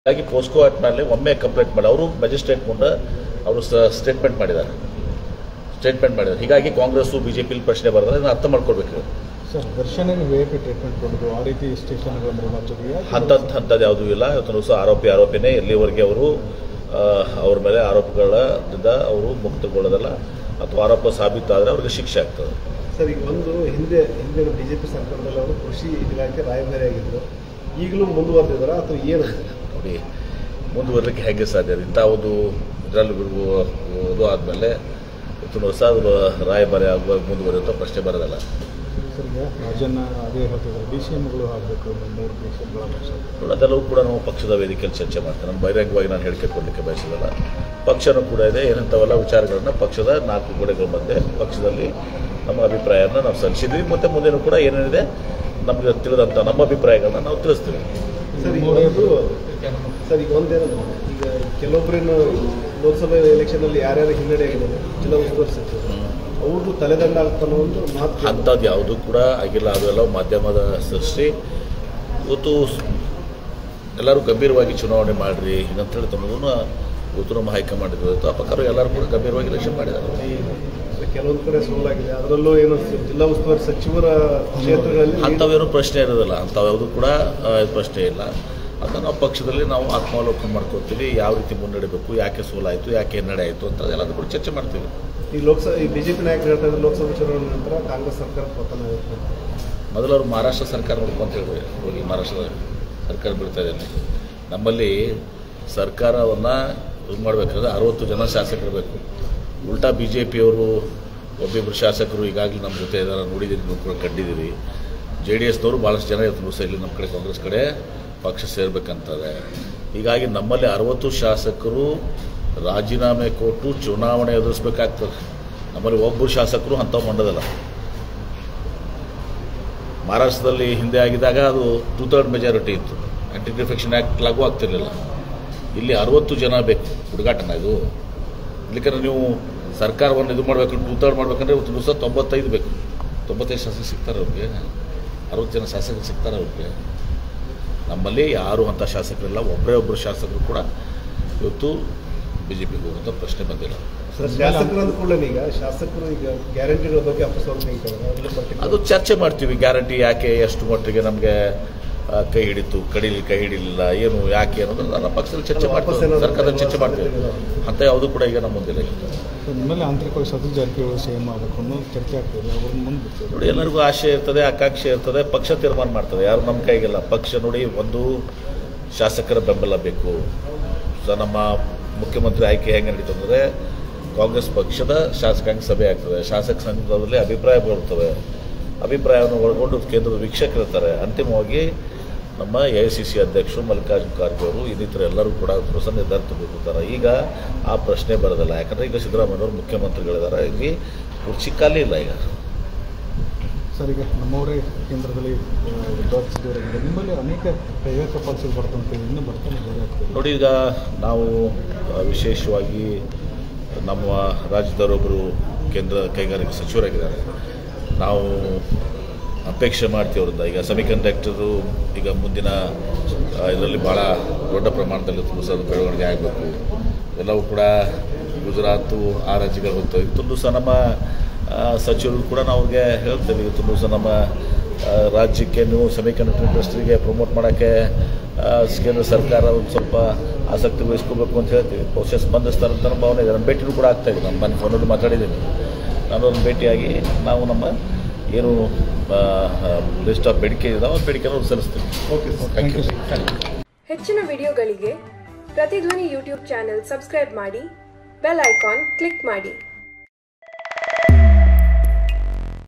ಹಾಗಾಗಿ POCSO act ಮೇಲೆ ಒಮ್ಮೆ ಕಂಪ್ಲೇಂಟ್ ಮಾಡಿ ಅವರು ಮ್ಯಾಜಿಸ್ಟ್ರೇಟ್ ಮುಂದೆ ಅವರು ಸ್ಟೇಟ್ಮೆಂಟ್ ಮಾಡಿದ್ದಾರೆ. ಹೀಗಾಗಿ ಕಾಂಗ್ರೆಸ್ಸು ಬಿಜೆಪಿ ಪ್ರಶ್ನೆ ಬರ್ತದೆ, ಅದನ್ನು ಅರ್ಥ ಮಾಡ್ಕೊಳ್ಬೇಕು. ಸರ್, ದರ್ಶನಿಗೆ ವಿಐಪಿ ಟ್ರೀಟ್ಮೆಂಟ್ ಕೊಡೋದು ಆ ರೀತಿ ಸ್ಟೇಷನ್ಗಳ ಅಂಥದ್ದು ಯಾವುದೂ ಇಲ್ಲ. ಇವತ್ತು ಸಹ ಆರೋಪಿನೇ ಎಲ್ಲಿವರೆಗೆ ಅವರು ಅವ್ರ ಮೇಲೆ ಆರೋಪಗಳಿಂದ ಅವರು ಮುಕ್ತಗೊಳ್ಳೋದಲ್ಲ ಅಥವಾ ಆರೋಪ ಸಾಬೀತಾದರೆ ಅವ್ರಿಗೆ ಶಿಕ್ಷೆ ಆಗ್ತದೆ. ಸರ್, ಈಗ ಒಂದು ಹಿಂದಿನ ಬಿಜೆಪಿ ಸರ್ಕಾರದಲ್ಲಿ ಅವರು ಕೃಷಿ ಇಲಾಖೆ ರಾಯಭಾರಿ ಆಗಿದ್ದರು, ಈಗಲೂ ಮುಂದುವರೆದಿದ್ದಾರೆ ಅಥವಾ ಏನು? ನೋಡಿ, ಮುಂದುವರಲಿಕ್ಕೆ ಹೇಗೆ ಸಾಧ್ಯ? ಇಂಥ ಒಂದು ಇದರಲ್ಲಿ ಇದು ಆದಮೇಲೆ ಇವತ್ತು ಹೊಸ ರಾಯಭಾರಿ ಆಗುವಾಗ ಮುಂದುವರಿಯುವಂಥ ಪ್ರಶ್ನೆ ಬರೋದಲ್ಲ. ಸರ್, ಈಗ ರಾಜನ್ನ ಅದೇ ಹೇಳ್ತಿದ್ದಾರೆ, DCMಗಳು ಆಗಬೇಕು 3 DCMಗಳ ನೋಡಿ, ಅದೆಲ್ಲವೂ ಕೂಡ ನಾವು ಪಕ್ಷದ ವೇದಿಕೆಯಲ್ಲಿ ಚರ್ಚೆ ಮಾಡ್ತೇವೆ. ನಾನು ಬಹಿರಂಗವಾಗಿ ನಾನು ಹೇಳಿಕೆ ಕೊಡಲಿಕ್ಕೆ ಬಯಸಿದಲ್ಲ. ಪಕ್ಷನೂ ಕೂಡ ಇದೆ, ಏನಂಥವೆಲ್ಲ ವಿಚಾರಗಳನ್ನ ಪಕ್ಷದ 4 ಗೋಡೆಗಳ ಮಧ್ಯೆ ಪಕ್ಷದಲ್ಲಿ ನಮ್ಮ ಅಭಿಪ್ರಾಯವನ್ನು ನಾವು ಸಲ್ಲಿಸಿದ್ವಿ. ಮತ್ತು ಮುಂದೇನೂ ಕೂಡ ಏನೇನಿದೆ ನಮಗೆ ತಿಳಿದಂಥ ನಮ್ಮ ಅಭಿಪ್ರಾಯಗಳನ್ನ ನಾವು ತಿಳಿಸ್ತೀವಿ. ಸರ್, ಈಗ ಒಂದೇನಂದ್ರೆ ಈಗ ಕೆಲವೊಬ್ಬರೇನು ಲೋಕಸಭೆ ಎಲೆಕ್ಷನಲ್ಲಿ ಯಾರ್ಯಾರು ಹಿನ್ನಡೆ ಆಗಿದ್ದಾರೆ ಜಿಲ್ಲಾ ಉಸ್ತುವಾರಿ ಸಚಿವರು, ಅವ್ರದ್ದು ತಲೆದಂಡ ಆಗ್ತಾನೋ ಒಂದು ಮಾತು. ಅಂಥದ್ದು ಯಾವುದೂ ಕೂಡ ಆಗಿಲ್ಲ. ಅದೆಲ್ಲ ಮಾಧ್ಯಮದ ಸೃಷ್ಟಿ. ಇವತ್ತು ಎಲ್ಲರೂ ಗಂಭೀರವಾಗಿ ಚುನಾವಣೆ ಮಾಡಿರಿ ಹೀಗಂತೇಳಿ ತನ್ನೋದನ್ನು ಇವತ್ತು ನಮ್ಮ ಹೈಕಮಾಂಡ್ ಇತ್ತು. ಆ ಪ್ರಕಾರ ಎಲ್ಲರೂ ಕೂಡ ಗಂಭೀರವಾಗಿ ಎಲೆಕ್ಷನ್ ಮಾಡಿದ್ದಾರೆ. ಕೆಲವೊಂದು ಕಡೆ ಸೋಲಾಗಿದೆ, ಅದರಲ್ಲೂ ಏನು ಜಿಲ್ಲಾ ಉಸ್ತುವಾರಿ ಸಚಿವರ ಕ್ಷೇತ್ರಗಳಲ್ಲಿ ಅಂಥವೇನು ಪ್ರಶ್ನೆ ಇರೋದಿಲ್ಲ. ಅಂಥವ್ಯಾವುದು ಕೂಡ ಪ್ರಶ್ನೆ ಇಲ್ಲ. ಅದನ್ನು ನಾವು ಪಕ್ಷದಲ್ಲಿ ನಾವು ಆತ್ಮಾವಲೋಕನ ಮಾಡ್ಕೊತೀವಿ. ಯಾವ ರೀತಿ ಮುನ್ನಡೆಯಬೇಕು, ಯಾಕೆ ಸೋಲಾಯಿತು, ಯಾಕೆ ಹಿನ್ನಡೆ ಆಯಿತು ಅಂತ ಎಲ್ಲದೂ ಕೂಡ ಚರ್ಚೆ ಮಾಡ್ತೀವಿ. ಈ ಬಿಜೆಪಿ ನಾಯಕರು ಹೇಳ್ತಾ ಇದ್ದಾರೆ ಲೋಕಸಭಾ ಚುನಾವಣೆ ನಂತರ ಕಾಂಗ್ರೆಸ್ ಸರ್ಕಾರ ಪತನ ಆಗುತ್ತೆ. ಮೊದಲು ಅವರು ಮಹಾರಾಷ್ಟ್ರ ಸರ್ಕಾರ ನೋಡ್ಕೊಂತ ಹೇಳಿದ್ರು. ಹೋಗಿ ಮಹಾರಾಷ್ಟ್ರದ ಸರ್ಕಾರ ಬೀಳ್ತಾ ಇದ್ದೇನೆ. ನಮ್ಮಲ್ಲಿ ಸರ್ಕಾರವನ್ನು ಇದು ಮಾಡಬೇಕಾದ್ರೆ 60 ಜನ ಶಾಸಕರು ಬೇಕು. ಉಲ್ಟಾ BJPಯವರು ಒಬ್ಬಿಬ್ಬರು ಶಾಸಕರು ಈಗಾಗಲೇ ನಮ್ಮ ಜೊತೆ ಇದ್ದಾರೆ, ನೋಡಿದ್ದೀರಿ, ನೀವು ಕೂಡ ಕಂಡಿದ್ದೀರಿ. JDSನವರು ಭಾಳಷ್ಟು ಜನ ಇವತ್ತು ದಿವಸ ಇಲ್ಲಿ ನಮ್ಮ ಕಡೆ ಕಾಂಗ್ರೆಸ್ ಕಡೆ ಪಕ್ಷ ಸೇರಬೇಕಂತಾರೆ. ಹೀಗಾಗಿ ನಮ್ಮಲ್ಲಿ 60 ಶಾಸಕರು ರಾಜೀನಾಮೆ ಕೊಟ್ಟು ಚುನಾವಣೆ ಎದುರಿಸಬೇಕಾಗ್ತದೆ. ನಮ್ಮಲ್ಲಿ ಒಬ್ಬರು ಶಾಸಕರು ಅಂಥವು ಮಂಡದಲ್ಲ. ಮಹಾರಾಷ್ಟ್ರದಲ್ಲಿ ಹಿಂದೆ ಆಗಿದ್ದಾಗ ಅದು 2/3 ಮೆಜಾರಿಟಿ ಇತ್ತು. ಆ್ಯಂಟಿ ಡಿಫೆಕ್ಷನ್ ಆ್ಯಕ್ಟ್ ಲಾಗೂ ಆಗ್ತಿರಲಿಲ್ಲ. ಇಲ್ಲಿ 60 ಜನ ಬೇಕು. ಹುಡುಗಾಟನ ಇದು. ಇಲ್ಲಿಕಂದ್ರೆ ನೀವು ಸರ್ಕಾರವನ್ನು ಇದು ಮಾಡಬೇಕು, 2/3 ಮಾಡಬೇಕಂದ್ರೆ ಇವತ್ತು ದಿವಸ 95 ಬೇಕು. 95 ಶಾಸಕರು ಸಿಗ್ತಾರೆ ಅವ್ರಿಗೆ, 60 ಜನ ಶಾಸಕರು ಸಿಗ್ತಾರೆ ಅವ್ರಿಗೆ. ನಮ್ಮಲ್ಲಿ ಯಾರು ಅಂಥ ಶಾಸಕರಿಲ್ಲ. ಒಬ್ಬರು ಶಾಸಕರು ಕೂಡ ಇವತ್ತು BJPಗೆ ಹೋಗುವಂಥ ಪ್ರಶ್ನೆ ಬಂದಿಲ್ಲ. ಶಾಸಕರು ಅಂದ್ಕೊಳ್ಳಿ, ಈಗ ಶಾಸಕರು ಈಗ ಗ್ಯಾರಂಟಿಗಳ ಬಗ್ಗೆ ಅದು ಚರ್ಚೆ ಮಾಡ್ತೀವಿ. ಗ್ಯಾರಂಟಿ ಯಾಕೆ, ಎಷ್ಟು ಮಟ್ಟಿಗೆ ನಮಗೆ ಕೈ ಹಿಡಿತು, ಕೈ ಹಿಡಿಲಿಲ್ಲ, ಏನು ಯಾಕೆ ಅನ್ನೋದು ನನ್ನ ಪಕ್ಷದಲ್ಲಿ ಚರ್ಚೆ ಮಾಡ್ತೀವಿ, ಸರ್ಕಾರದಲ್ಲಿ ಚರ್ಚೆ ಮಾಡ್ತೀವಿ. ಅಂತ ಯಾವುದೂ ಕೂಡ ಈಗ ನಮ್ಮ ಮುಂದಿಲ್ಲ. ನಿಮ್ಮಲ್ಲಿ ಆಂತರಿಕವಾಗಿ ಸತೀಶ್ ಜಾರಕಿಹೊಳಿ CM ಆಗಬೇಕು ಅನ್ನೋ ಚರ್ಚೆ ಆಗ್ತದೆ. ಅವ್ರನ್ನ ಮುಂದೆ ನೋಡಿ, ಎಲ್ಲರಿಗೂ ಆಶೆ ಇರ್ತದೆ, ಆಕಾಂಕ್ಷೆ ಇರ್ತದೆ. ಪಕ್ಷ ತೀರ್ಮಾನ ಮಾಡ್ತದೆ, ಯಾರು ನಮ್ಮ ಕೈಗಿಲ್ಲ. ಪಕ್ಷ ನೋಡಿ, ಒಂದು ಶಾಸಕರ ಬೆಂಬಲ ಬೇಕು. ನಮ್ಮ ಮುಖ್ಯಮಂತ್ರಿ ಆಯ್ಕೆ ಹೆಂಗೆ ನಡೀತು ಅಂದರೆ ಕಾಂಗ್ರೆಸ್ ಪಕ್ಷದ ಶಾಸಕಾಂಗ ಸಭೆ ಆಗ್ತದೆ. ಶಾಸಕ ಸಂಘದಲ್ಲಿ ಅಭಿಪ್ರಾಯ ಬರುತ್ತವೆ. ಅಭಿಪ್ರಾಯವನ್ನು ಒಳಗೊಂಡು ಕೇಂದ್ರದ ವೀಕ್ಷಕರು ಇರ್ತಾರೆ. ಅಂತಿಮವಾಗಿ ನಮ್ಮ AICC ಅಧ್ಯಕ್ಷರು ಮಲ್ಲಿಕಾರ್ಜುನ ಖರ್ಗೆ ಅವರು ಇನ್ನಿತರ ಎಲ್ಲರೂ ಕೂಡ ಹೊಸ ನಿರ್ಧಾರ ತೆಗೆದುಕೊಳ್ತಾರೆ. ಈಗ ಆ ಪ್ರಶ್ನೆ ಬರೋದಿಲ್ಲ. ಯಾಕಂದರೆ ಈಗ ಸಿದ್ದರಾಮಯ್ಯವರು ಮುಖ್ಯಮಂತ್ರಿಗಳಿದ್ದಾರೆ. ಇಲ್ಲಿ ಕುರ್ಚಿ ಖಾಲಿ ಇಲ್ಲ ಈಗ. ಸರ್, ಈಗ ನಮ್ಮವರೇ ಕೇಂದ್ರದಲ್ಲಿ ವಿದ್ವಾಂಸರಾಗಿದೆ. ನಿಮ್ಮಲ್ಲಿ ಅನೇಕ ಕೈಗಾರಿಕಾ ಪಾಲಿಸಿಗಳು ಬರ್ತಂತೆ, ಇನ್ನೂ ಬರ್ತಾನೆ ಬೇರೆ ಆಗ್ತದೆ. ನೋಡಿ, ಈಗ ನಾವು ವಿಶೇಷವಾಗಿ ನಮ್ಮ ರಾಜ್ಯದವರೊಬ್ಬರು ಕೇಂದ್ರ ಕೈಗಾರಿಕಾ ಸಚಿವರಾಗಿದ್ದಾರೆ. ನಾವು ಅಪೇಕ್ಷೆ ಮಾಡ್ತೀವಿ ಅವರಿಂದ. ಈಗ ಸೆಮಿಕಂಡಕ್ಟರು ಈಗ ಮುಂದಿನ ಇದರಲ್ಲಿ ಭಾಳ ದೊಡ್ಡ ಪ್ರಮಾಣದಲ್ಲಿ ತುಳು ಬೆಳವಣಿಗೆ ಆಗಬೇಕು. ಎಲ್ಲವೂ ಕೂಡ ಗುಜರಾತು ಆ ರಾಜ್ಯಗಳು ಹೋಗ್ತವೆ. ತುಳು ಸಹ ನಮ್ಮ ಸಚಿವರು ಕೂಡ ನಾವು ಅವ್ರಿಗೆ ಹೇಳ್ತೇವೆ, ತುಳು ಸಹ ನಮ್ಮ ರಾಜ್ಯಕ್ಕೆ ನೀವು ಸೆಮಿಕಂಡಕ್ಟರ್ ಇಂಡಸ್ಟ್ರಿಗೆ ಪ್ರಮೋಟ್ ಮಾಡೋಕ್ಕೆ ಕೇಂದ್ರ ಸರ್ಕಾರ ಒಂದು ಸ್ವಲ್ಪ ಆಸಕ್ತಿ ವಹಿಸ್ಕೋಬೇಕು ಅಂತ ಹೇಳ್ತೀವಿ. ಬಹುಶಃ ಸ್ಪಂದಿಸ್ತಾರಂತ ನಮ್ಮ ಭಾವನೆ ಇದೆ. ನನ್ನ ಭೇಟಿನೂ ಕೂಡ ಆಗ್ತಾಯಿದೆ. ನಾನು ಮನೆ ಫೋನಲ್ಲಿ ಮಾತಾಡಿದ್ದೀನಿ. ನಾನು ಒಂದು ಭೇಟಿಯಾಗಿ ನಾವು ನಮ್ಮ ಏನು ಲಿಸ್ಟ್ ಆಫ್ ಬೇಡಿಕೆ ಇದಾವೆ ಆ ಬೇಡಿಕೆಯನ್ನು ಸಲ್ಲಿಸ್ತೀವಿ. Okay, thank you. ಹೆಚ್ಚಿನ ವಿಡಿಯೋಗಳಿಗೆ ಪ್ರತಿಧ್ವನಿ ಯೂಟ್ಯೂಬ್ ಚಾನೆಲ್ ಸಬ್ಸ್ಕ್ರೈಬ್ ಮಾಡಿ, ಬೆಲ್ ಐಕಾನ್ ಕ್ಲಿಕ್ ಮಾಡಿ.